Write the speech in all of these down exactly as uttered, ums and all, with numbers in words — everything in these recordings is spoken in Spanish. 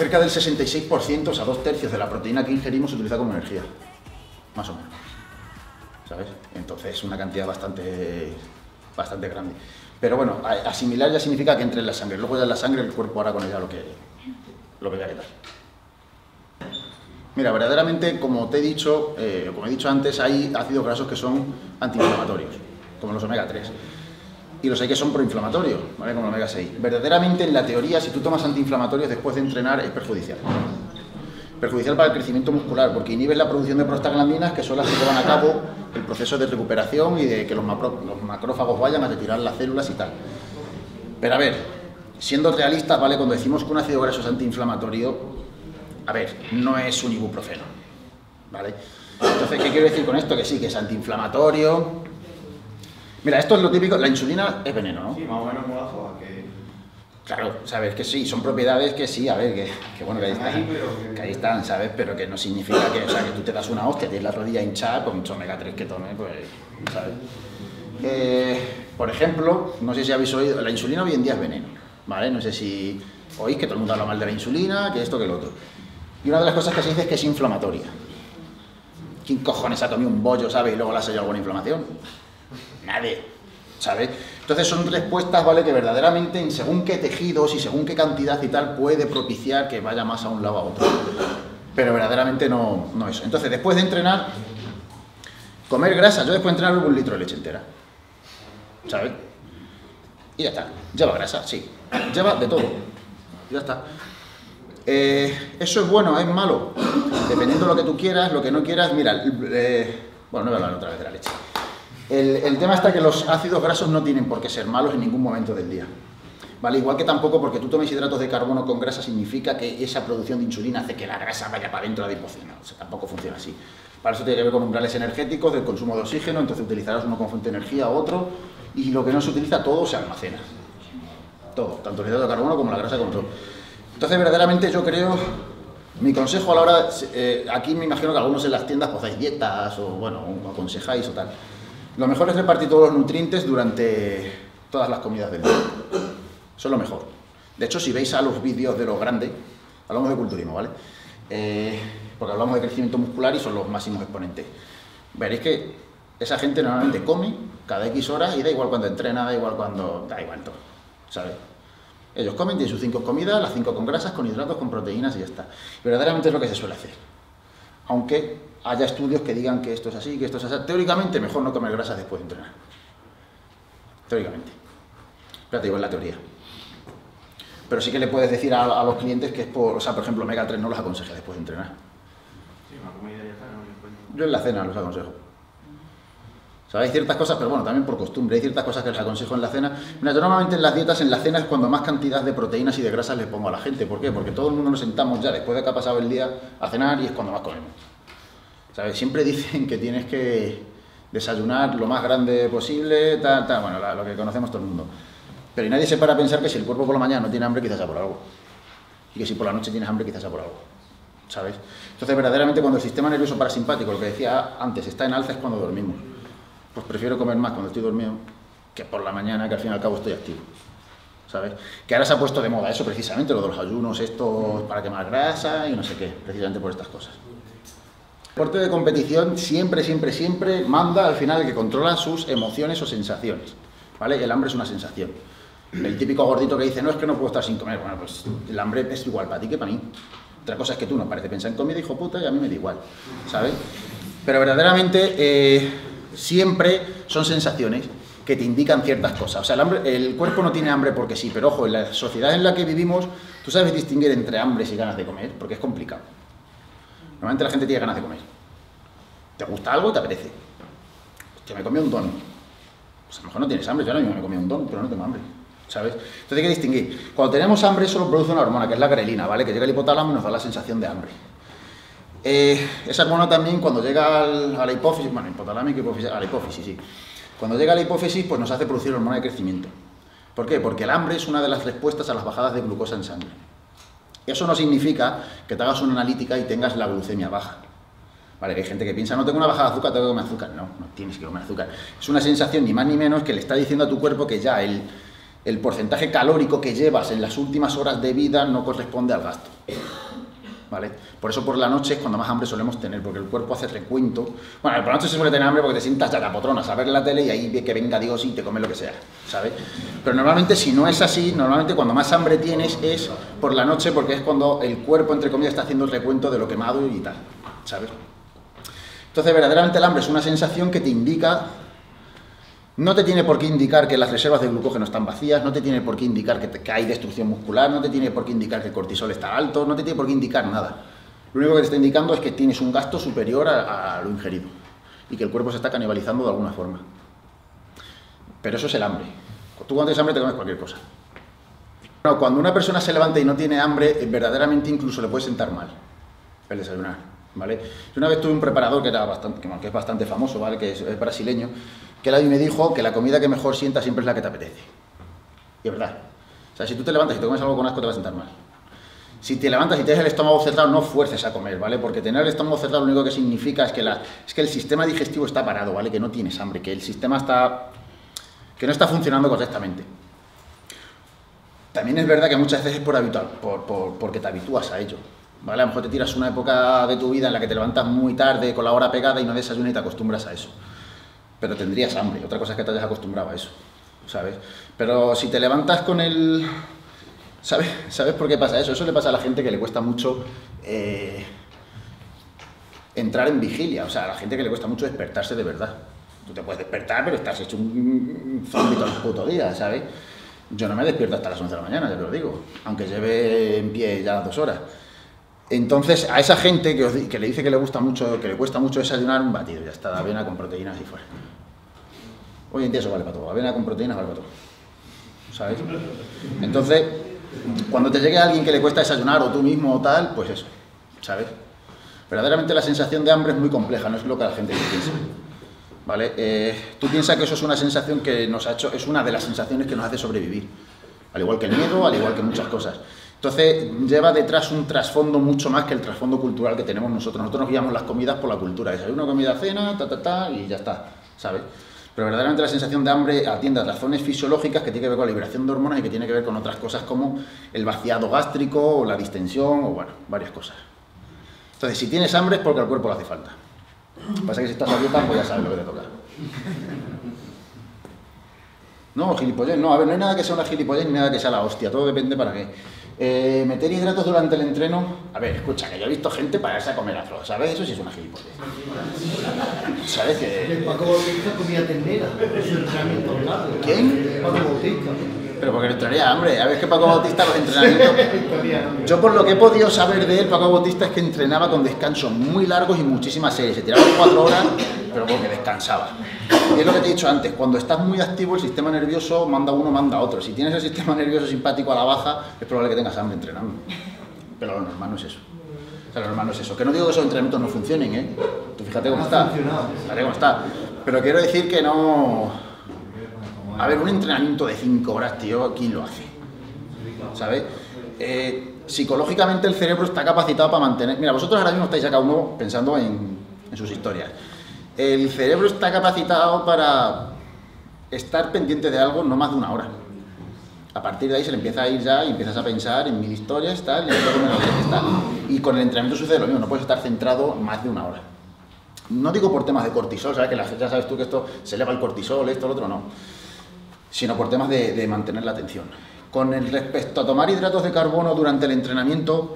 cerca del sesenta y seis por ciento, o sea, dos tercios de la proteína que ingerimos se utiliza como energía, más o menos, ¿sabes? Entonces es una cantidad bastante, bastante grande. Pero bueno, asimilar ya significa que entre en la sangre, luego ya en la sangre el cuerpo hará con ella lo que, lo que vaya a quitar. Mira, verdaderamente, como te he dicho, eh, como he dicho antes, hay ácidos grasos que son antiinflamatorios, como los omega tres. Y los hay que son proinflamatorios, ¿vale? Como el omega seis. Verdaderamente, en la teoría, si tú tomas antiinflamatorios después de entrenar, es perjudicial. Perjudicial para el crecimiento muscular, porque inhibes la producción de prostaglandinas, que son las que llevan a cabo el proceso de recuperación y de que los, macro, los macrófagos vayan a retirar las células y tal. Pero a ver, siendo realistas, ¿vale? Cuando decimos que un ácido graso es antiinflamatorio, a ver, no es un ibuprofeno, ¿vale? Entonces, ¿qué quiero decir con esto? Que sí, que es antiinflamatorio. Mira, esto es lo típico, la insulina es veneno, ¿no? Sí, más o menos como la soja, que... Claro, sabes que sí, son propiedades que sí, a ver, que, que bueno, que ahí están, que ahí están, ¿sabes? Pero que no significa que, o sea, que tú te das una hostia, tienes la rodilla hinchada, pues mucho omega tres que tome, pues, ¿sabes? Eh, por ejemplo, no sé si habéis oído, la insulina hoy en día es veneno, ¿vale? No sé si oís que todo el mundo habla mal de la insulina, que esto, que lo otro. Y una de las cosas que se dice es que es inflamatoria. ¿Quién cojones ha comido un bollo, ¿sabes? Y luego le ha salido alguna inflamación. Nadie, ¿sabes? Entonces son respuestas, ¿vale? Que verdaderamente en según qué tejidos y según qué cantidad y tal puede propiciar que vaya más a un lado a otro. Pero verdaderamente no, no eso. Entonces, después de entrenar, comer grasa. Yo después de entrenar bebo un litro de leche entera, ¿sabes? Y ya está. Lleva grasa, sí. Lleva de todo. Ya está. Eh, ¿Eso es bueno? ¿Es malo? Dependiendo de lo que tú quieras, lo que no quieras. Mira, eh, bueno, no voy a hablar otra vez de la leche. El, el tema está que los ácidos grasos no tienen por qué ser malos en ningún momento del día, ¿vale? Igual que tampoco porque tú tomes hidratos de carbono con grasa significa que esa producción de insulina hace que la grasa vaya para dentro de la adipocina. O sea, tampoco funciona así. Para eso tiene que ver con umbrales energéticos, del consumo de oxígeno, entonces utilizarás uno con fuente de energía u otro, y lo que no se utiliza, todo se almacena. Todo, tanto el hidrato de carbono como la grasa como todo. Entonces, verdaderamente yo creo, mi consejo a la hora, eh, aquí me imagino que algunos en las tiendas pues hacéis dietas o, bueno, aconsejáis o tal. Lo mejor es repartir todos los nutrientes durante todas las comidas del día. Eso es lo mejor. De hecho, si veis a los vídeos de los grandes, hablamos de culturismo, ¿vale? Eh, porque hablamos de crecimiento muscular y son los máximos exponentes. Veréis que esa gente normalmente come cada X horas y da igual cuando entrena, da igual cuando... da igual todo, ¿sabes? Ellos comen, tienen sus cinco comidas, las cinco con grasas, con hidratos, con proteínas y ya está. Verdaderamente es lo que se suele hacer. Aunque haya estudios que digan que esto es así, que esto es así. Teóricamente, mejor no comer grasas después de entrenar. Teóricamente. Pero te digo, es la teoría. Pero sí que le puedes decir a, a los clientes que es por... O sea, por ejemplo, omega tres no los aconseja después de entrenar. Sí, una comida ya está, no me encuentro. Yo en la cena los aconsejo. O sea, hay ciertas cosas, pero bueno, también por costumbre, hay ciertas cosas que les aconsejo en la cena. Mira, yo normalmente en las dietas, en la cena es cuando más cantidad de proteínas y de grasas le pongo a la gente. ¿Por qué? Porque todo el mundo nos sentamos ya después de que ha pasado el día a cenar y es cuando más comemos. ¿Sabes? Siempre dicen que tienes que desayunar lo más grande posible, tal, tal, bueno, la, lo que conocemos todo el mundo. Pero y nadie se para a pensar que si el cuerpo por la mañana no tiene hambre, quizás sea por algo. Y que si por la noche tienes hambre, quizás sea por algo. ¿Sabes? Entonces, verdaderamente, cuando el sistema nervioso parasimpático, lo que decía antes, está en alza es cuando dormimos. Pues prefiero comer más cuando estoy dormido que por la mañana, que al fin y al cabo estoy activo. ¿Sabes? Que ahora se ha puesto de moda eso precisamente, lo de los ayunos, esto para quemar grasa y no sé qué, precisamente por estas cosas. El deporte de competición siempre, siempre, siempre manda al final el que controla sus emociones o sensaciones, ¿vale? El hambre es una sensación. El típico gordito que dice, no, es que no puedo estar sin comer. Bueno, pues el hambre es igual para ti que para mí. Otra cosa es que tú no parece pensar en comida, hijo puta, y a mí me da igual, ¿sabes? Pero verdaderamente eh, siempre son sensaciones que te indican ciertas cosas. O sea, el, hambre, el cuerpo no tiene hambre porque sí, pero ojo, en la sociedad en la que vivimos, tú sabes distinguir entre hambres y ganas de comer, porque es complicado. Normalmente la gente tiene ganas de comer. ¿Te gusta algo? ¿Te apetece? Que me comí un don. Pues a lo mejor no tienes hambre, yo ahora mismo me comí un don, pero no tengo hambre, ¿sabes? Entonces hay que distinguir. Cuando tenemos hambre, eso lo produce una hormona, que es la grelina, ¿vale? Que llega al hipotálamo y nos da la sensación de hambre. Eh, esa hormona también, cuando llega al, a la hipófisis, bueno, hipotalámica, hipófisis, a la hipófisis, sí. Cuando llega a la hipófisis, pues nos hace producir hormona de crecimiento. ¿Por qué? Porque el hambre es una de las respuestas a las bajadas de glucosa en sangre. Eso no significa que te hagas una analítica y tengas la glucemia baja. Vale, hay gente que piensa, no tengo una bajada de azúcar, tengo que comer azúcar. No, no tienes que comer azúcar. Es una sensación ni más ni menos que le está diciendo a tu cuerpo que ya el, el porcentaje calórico que llevas en las últimas horas de vida no corresponde al gasto. ¿Vale? Por eso por la noche es cuando más hambre solemos tener, porque el cuerpo hace recuento. Bueno, por la noche se suele tener hambre porque te sientas ya la potrona a ver la tele y ahí ve que venga Dios y te come lo que sea, ¿sabes? Pero normalmente si no es así, normalmente cuando más hambre tienes es por la noche, porque es cuando el cuerpo, entre comillas, está haciendo el recuento de lo quemado y tal, ¿sabes? Entonces verdaderamente el hambre es una sensación que te indica, no te tiene por qué indicar que las reservas de glucógeno están vacías, no te tiene por qué indicar que, te, que hay destrucción muscular, no te tiene por qué indicar que el cortisol está alto, no te tiene por qué indicar nada. Lo único que te está indicando es que tienes un gasto superior a, a lo ingerido y que el cuerpo se está canibalizando de alguna forma. Pero eso es el hambre. Tú cuando tienes hambre te comes cualquier cosa. Bueno, cuando una persona se levanta y no tiene hambre, verdaderamente incluso le puede sentar mal el desayunar, ¿vale? Yo una vez tuve un preparador que, era bastante, que es bastante famoso, ¿vale? Que es, es brasileño, que él a mí me dijo que la comida que mejor sienta siempre es la que te apetece. Y es verdad. O sea, si tú te levantas y te comes algo con asco, te va a sentar mal. Si te levantas y tienes el estómago cerrado, no fuerces a comer, ¿vale? Porque tener el estómago cerrado lo único que significa es que, la, es que el sistema digestivo está parado, ¿vale? Que no tienes hambre, que el sistema está... que no está funcionando correctamente. También es verdad que muchas veces es por habitual, por, por, porque te habitúas a ello, ¿vale? A lo mejor te tiras una época de tu vida en la que te levantas muy tarde, con la hora pegada y no desayunas y te acostumbras a eso. Pero tendrías hambre, otra cosa es que te hayas acostumbrado a eso, ¿sabes? Pero si te levantas con el... ¿Sabes? ¿Sabes por qué pasa eso? Eso le pasa a la gente que le cuesta mucho eh, entrar en vigilia, o sea, a la gente que le cuesta mucho despertarse de verdad. Tú te puedes despertar, pero estás hecho un zombie todo el puto día, ¿sabes? Yo no me despierto hasta las once de la mañana, ya te lo digo, aunque lleve en pie ya dos horas. Entonces, a esa gente que, os, que le dice que le gusta mucho, que le cuesta mucho desayunar, un batido, ya está, avena con proteínas y fuera. Hoy en día eso vale para todo, avena con proteínas vale para todo, ¿sabes? Entonces, cuando te llegue alguien que le cuesta desayunar, o tú mismo o tal, pues eso, ¿sabes? Verdaderamente la sensación de hambre es muy compleja, no es lo que la gente piensa, ¿vale? Eh, tú piensas que eso es una sensación que nos ha hecho, es una de las sensaciones que nos hace sobrevivir, al igual que el miedo, al igual que muchas cosas. Entonces, lleva detrás un trasfondo mucho más que el trasfondo cultural que tenemos nosotros. Nosotros nos guiamos las comidas por la cultura, desayuno, comida, cena, ta, ta, ta, y ya está, ¿sabes? Pero verdaderamente la sensación de hambre atiende a razones fisiológicas que tiene que ver con la liberación de hormonas y que tiene que ver con otras cosas como el vaciado gástrico o la distensión o, bueno, varias cosas. Entonces, si tienes hambre es porque al cuerpo le hace falta. Lo que pasa es que si estás a dieta, pues ya sabes lo que te toca. No, gilipollez, no, a ver, no hay nada que sea una gilipollez ni nada que sea la hostia, todo depende para qué. Eh, meter hidratos durante el entreno, a ver, escucha, que yo he visto gente pararse a comer arroz, ¿sabes? Eso sí es una gilipollez. ¿Sabes que...? El Paco Bautista comía ternera, es un entrenamiento largo. ¿Quién? Paco Bautista. Pero porque le entraría hambre, a ver que Paco Bautista los entrenamientos... Yo por lo que he podido saber de él, Paco Bautista es que entrenaba con descansos muy largos y muchísimas series, se tiraba cuatro horas, pero porque descansaba. Y es lo que te he dicho antes, cuando estás muy activo el sistema nervioso manda uno, manda otro. Si tienes el sistema nervioso simpático a la baja, es probable que tengas hambre entrenando. Pero lo normal no es eso. O sea, lo normal no es eso. Que no digo que esos entrenamientos no funcionen, ¿eh? Tú fíjate cómo está. Fíjate cómo está. Pero quiero decir que no... A ver, un entrenamiento de cinco horas, tío, ¿quién lo hace? ¿Sabes? Eh, psicológicamente el cerebro está capacitado para mantener... Mira, vosotros ahora mismo estáis acá uno pensando en, en sus historias. El cerebro está capacitado para estar pendiente de algo no más de una hora. A partir de ahí se le empieza a ir ya y empiezas a pensar en mil historias, tal, y, tal. Y con el entrenamiento sucede lo mismo, no puedes estar centrado más de una hora. No digo por temas de cortisol, ¿sabes? Que la gente, ya sabes tú que esto se eleva el cortisol, esto, lo otro, no. Sino por temas de, de mantener la atención. Con el respecto a tomar hidratos de carbono durante el entrenamiento,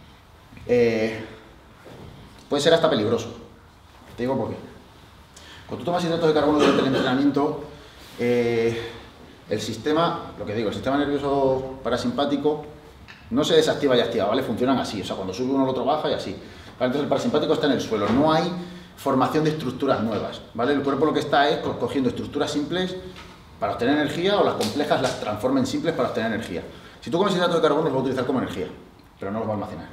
eh, puede ser hasta peligroso. Te digo por qué. Cuando tú tomas hidratos de carbono durante el entrenamiento, eh, el sistema, lo que digo, el sistema nervioso parasimpático no se desactiva y activa, ¿vale? Funcionan así, o sea, cuando sube uno el otro baja y así. ¿Vale? Entonces el parasimpático está en el suelo, no hay formación de estructuras nuevas, ¿vale? El cuerpo lo que está es cogiendo estructuras simples para obtener energía o las complejas las transforma en simples para obtener energía. Si tú comes hidratos de carbono los vas a utilizar como energía, pero no los vas a almacenar.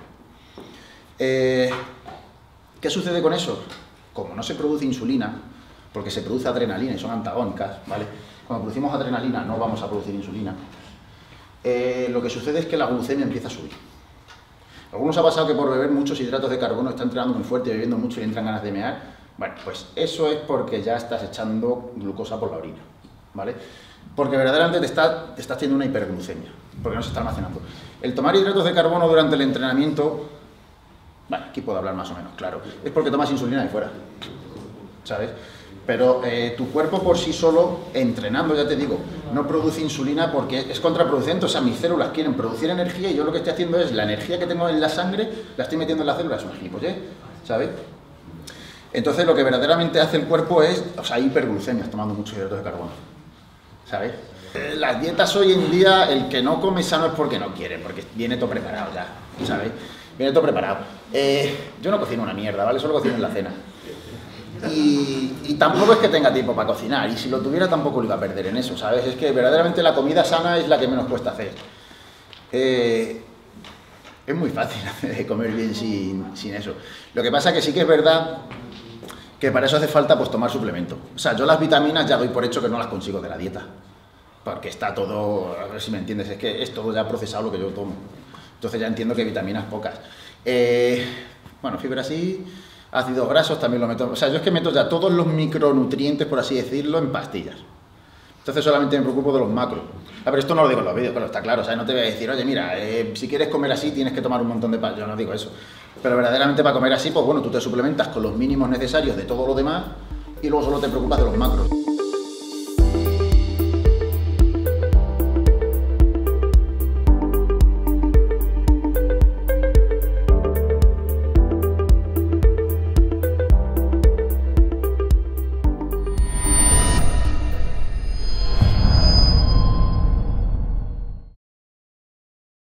Eh, ¿Qué sucede con eso? Como no se produce insulina, porque se produce adrenalina y son antagónicas, ¿vale? Cuando producimos adrenalina no vamos a producir insulina. Eh, lo que sucede es que la glucemia empieza a subir. A algunos ha pasado que por beber muchos hidratos de carbono están entrenando muy fuerte, bebiendo mucho y entran ganas de mear. Bueno, pues eso es porque ya estás echando glucosa por la orina, ¿vale? porque verdaderamente te, está, te estás teniendo una hiperglucemia, porque no se está almacenando. El tomar hidratos de carbono durante el entrenamiento, bueno, aquí puedo hablar más o menos, claro, es porque tomas insulina de fuera, ¿sabes? Pero eh, tu cuerpo por sí solo, entrenando, ya te digo, no produce insulina porque es contraproducente. O sea, mis células quieren producir energía y yo lo que estoy haciendo es la energía que tengo en la sangre, la estoy metiendo en las células, es una gilipollez, ¿sabes? Entonces lo que verdaderamente hace el cuerpo es, o sea, hiperglucemias, tomando muchos hidratos de carbono, ¿sabes? Eh, las dietas hoy en día, el que no come sano es porque no quiere, porque viene todo preparado ya, ¿sabes? Viene todo preparado. Eh, yo no cocino una mierda, ¿vale? Solo cocino en la cena. Y, y tampoco es que tenga tiempo para cocinar, y si lo tuviera tampoco lo iba a perder en eso, ¿sabes? Es que verdaderamente la comida sana es la que menos cuesta hacer. Eh, es muy fácil comer bien sin, sin eso. Lo que pasa que sí que es verdad que para eso hace falta pues tomar suplemento. O sea, yo las vitaminas ya doy por hecho que no las consigo de la dieta, porque está todo, a ver si me entiendes, es que es todo ya procesado lo que yo tomo. Entonces ya entiendo que vitaminas pocas. Eh, bueno, fibra sí... Ácidos grasos también lo meto, o sea, yo es que meto ya todos los micronutrientes, por así decirlo, en pastillas. Entonces solamente me preocupo de los macros. Ah, pero esto no lo digo en los vídeos, pero está claro, o sea, no te voy a decir, oye, mira, eh, si quieres comer así tienes que tomar un montón de pan, yo no digo eso. Pero verdaderamente para comer así, pues bueno, tú te suplementas con los mínimos necesarios de todo lo demás y luego solo te preocupas de los macros.